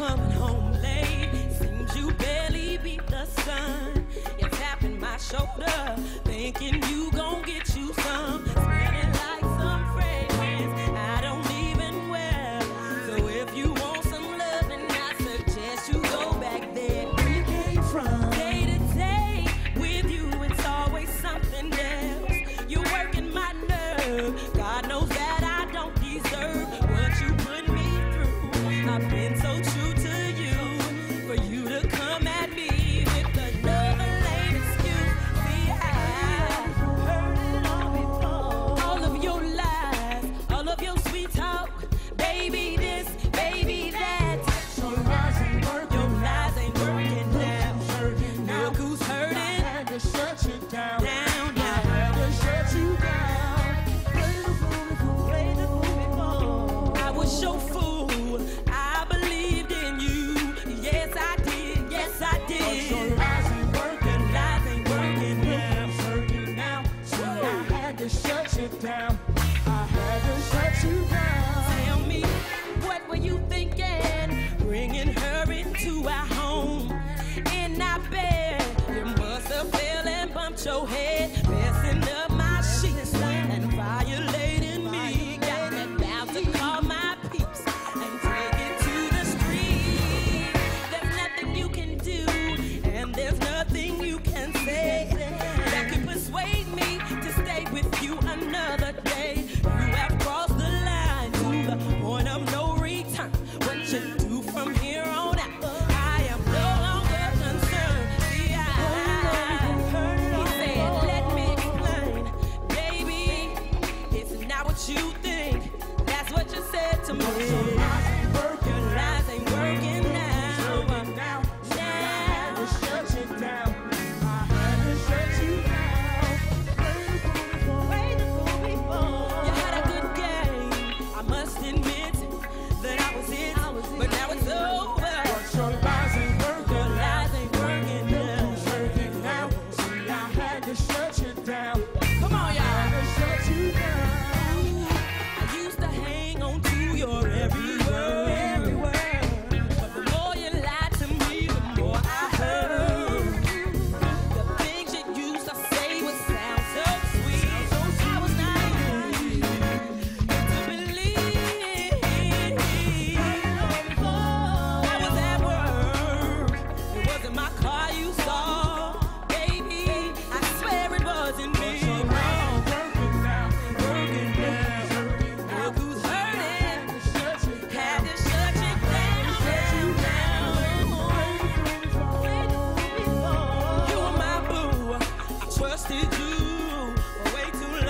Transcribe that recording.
coming home late. Seems you barely beat the sun. You're tapping my shoulder, thinking you gon' get you some. Smelling like some fragrance I don't even wear. So if you want some loving, I suggest you go back there where you came from. Day to day with you, it's always something else. You're working my nerve. God knows that I don't deserve what you put me through. I've been so true to you, for you to come at me with another lame excuse. See, I've heard it all before. All of your lies, all of your sweet talk, baby this, baby that. Your lies ain't working. Your lies ain't working now. Now Look who's hurting. I had to shut you down. Down, I had to shut you down. Play the fool before. I was your fool. I believed in you. Yes, I did. Yes, I But did. your lies ain't working. Lies ain't working now. It's hurting now. So I had to shut you down. I had to shut you down. Tell me, what were you thinking? Bringing her into our home. In our bed, you must have fell and bumped your head, messing up my sheets and violating me. Got me about to call my peeps and take it to the street. There's nothing you can do, and there's nothing you can say that can persuade me to stay with you another day. You have crossed the line to the point of no return. What you do from here on out, I am no longer concerned. See, I heard it all. He said, let me explain, baby, it's not what you think. That's what you said to me. Your lies ain't working. Your lies ain't working now. Hurting now. So I had to Now. shut you down. I had to shut you down. Way the fool before. You had a good game. I must admit that I was it, but now it's over. But your lies ain't working. Your lies ain't working now. It's hurting now. See, I had to shut you down. Come on, I y'all. had to shut you down. I used to hang on to your every word, but the more you lied to me, the more I heard. The things you used to say would sound so sweet. I was naive to believe. I was at work. It wasn't my car you saw, baby. I swear it wasn't me. Your lies ain't working now. Working now. Hurting now. Look who's hurting. Shut you down. Had to shut you down. You were my boo. I trusted you for way too